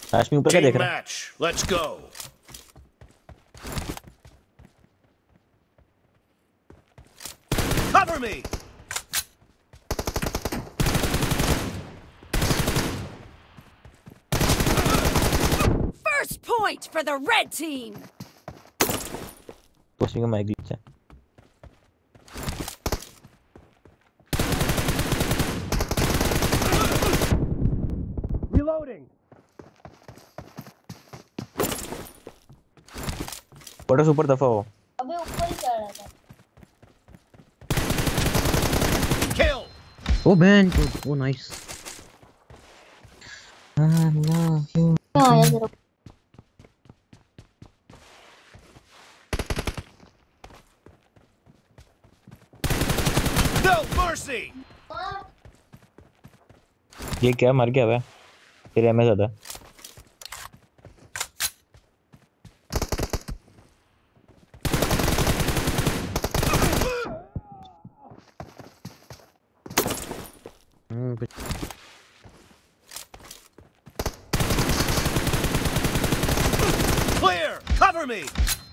आशमी ऊपर क्या Team देख रहा है? match. Let's go. Cover me. First point for the red team. पोस्टिंग का माइक ग्लिच है। Reloading. बड़ा सुपर दफा हो। अबे ऊपर ही चढ़ रहा था। Kill. ओ बहन ओ नाइस। हाँ यार जरा No mercy. ये क्या मर गया बे? तेरे एमए ज्यादा। Clear. Cover me.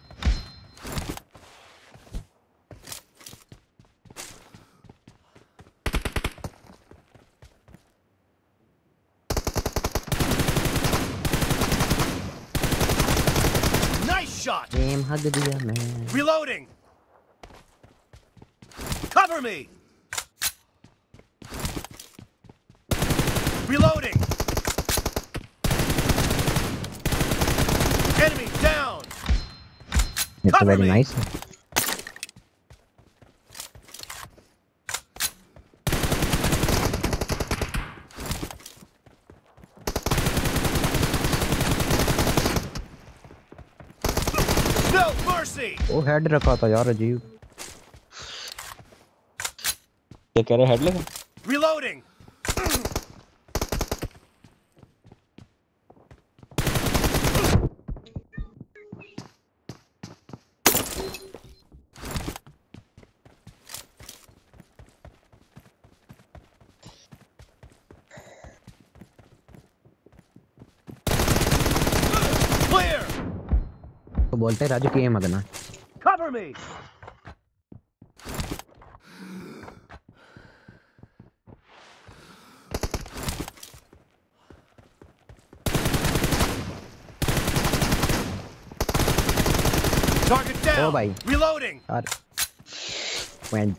Nice shot. Game हग दिया मैं। Reloading. Cover me. Reloading. Enemy down. It's Cover very me. Nice. No mercy. ओ हेड रखा था यार अजीब। क्या कह रहे हेड लगा? Reloading. Clear. तो बोलते हैं राजू की गेम मगना। Cover me. Target down. Oh, bhai. Reloading. यार when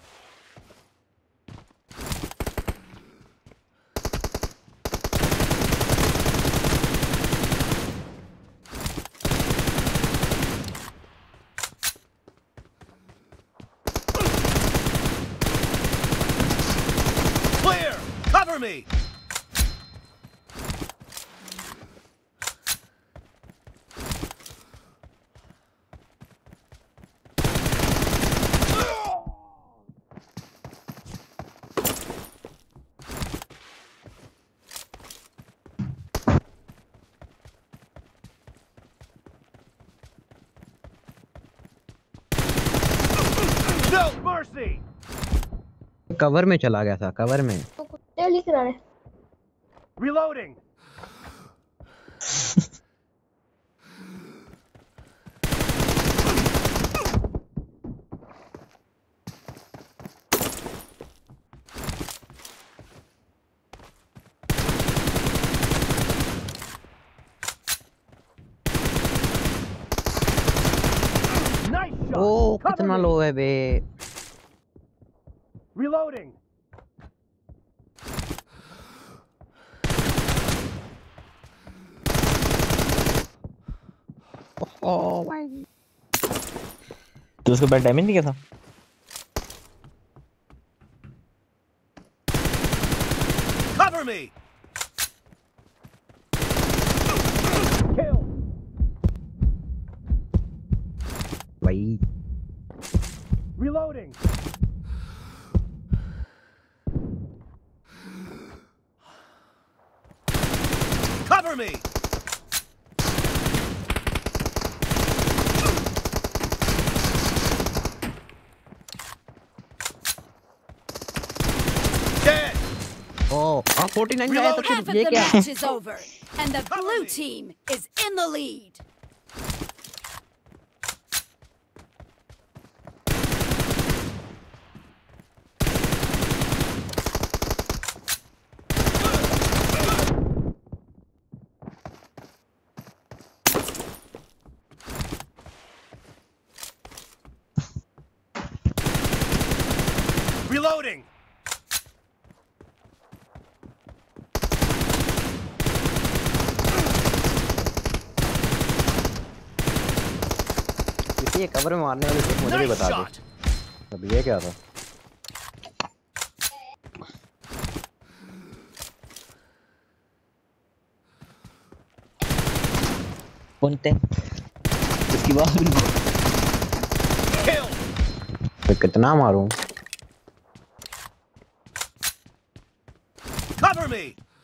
Clear. Cover me. No mercy. Cover में चला गया था कवर में। तो कुत्ते लिख रहा है। Reloading. Nice shot. ओ Cover कितना me. लो है बे। Reloading. ओ भाई तो उसको बैड डैमेज नहीं किया था? Cover me. Kill. भाई Reloading. Cover me. Dead. ओ हाँ 49 में आया तो Half फिर of ये the क्या? match is over, and the blue team is in the lead. Reloading. ये कवर में मारने वाली ट्रिक मुझे भी Nice बता दो। shot. अब ये क्या था? कौनते इसकी बात Kill. तो कितना मारूं? Cover me.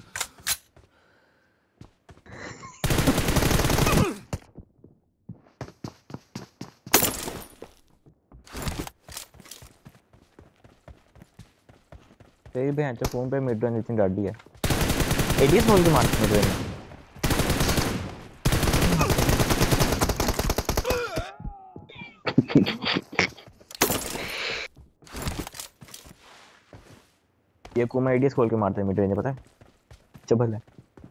तेरी बहन तो फोन पे मिड रेंज इतनी गाड़ी है। एडीएस बोल के मार मिड रेंज। ये को मैं एडीएस खोल के मारते हैं मिड रेंज, पता है? चबल है।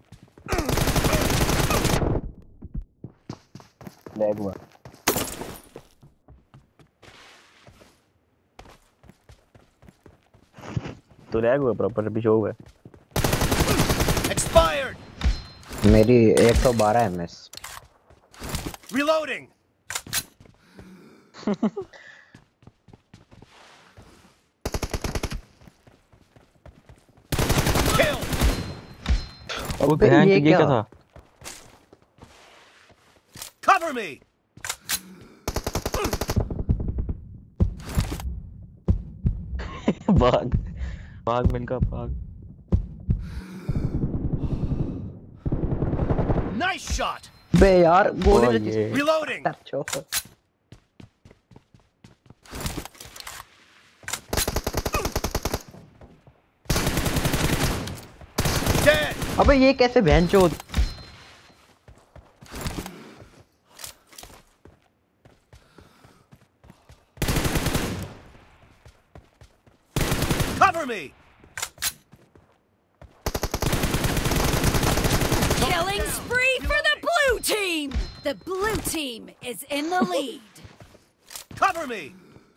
लैग हुआ। तो लैग हुआ प्रॉपर, अभी शो हुआ है। Expired. मेरी 112 एमएस। Reloading. Kill. अब अबे बहन ये ये क्या क्या? था? Cover me. भाग भाग मिनका भाग। Nice shot. बे यार गोली और लगी। ये Reloading. अच्छा। Dead. अबे ये कैसे भैंचोद? Cover me. Killing spree for the blue team. The blue team is in the lead. Cover me.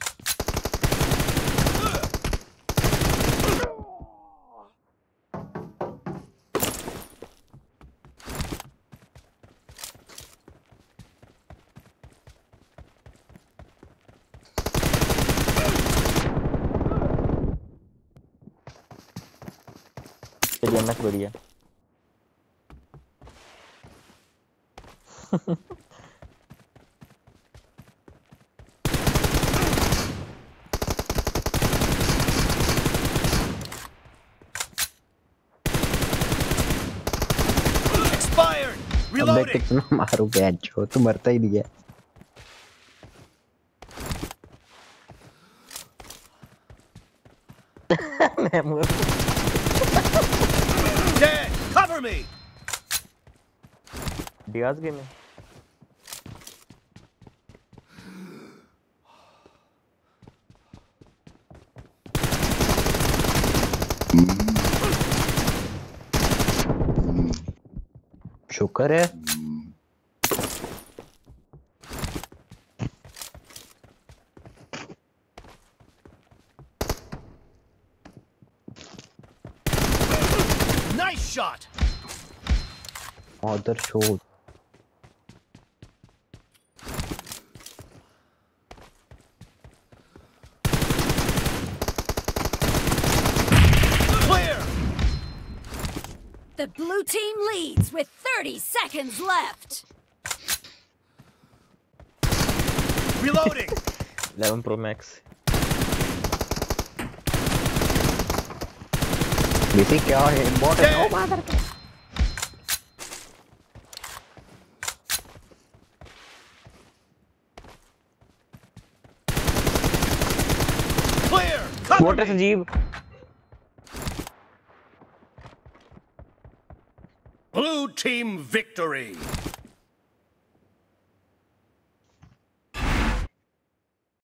चलिए एमएस बढ़िया। Expired. अबे Reloading. कितना मारू भैंचोद, तू मरता ही नहीं है। मैं मुझे Dead. Cover me. डियाज गेम में शुक्र है। Nice shot. Other shot. Clear. The blue team leads with 30 seconds left. Reloading. 11 Pro Max। Basic क्या है? बॉट है। ओ Dead. मादर का। Clear. Cover वोट है me. Sanjeev. Blue team victory.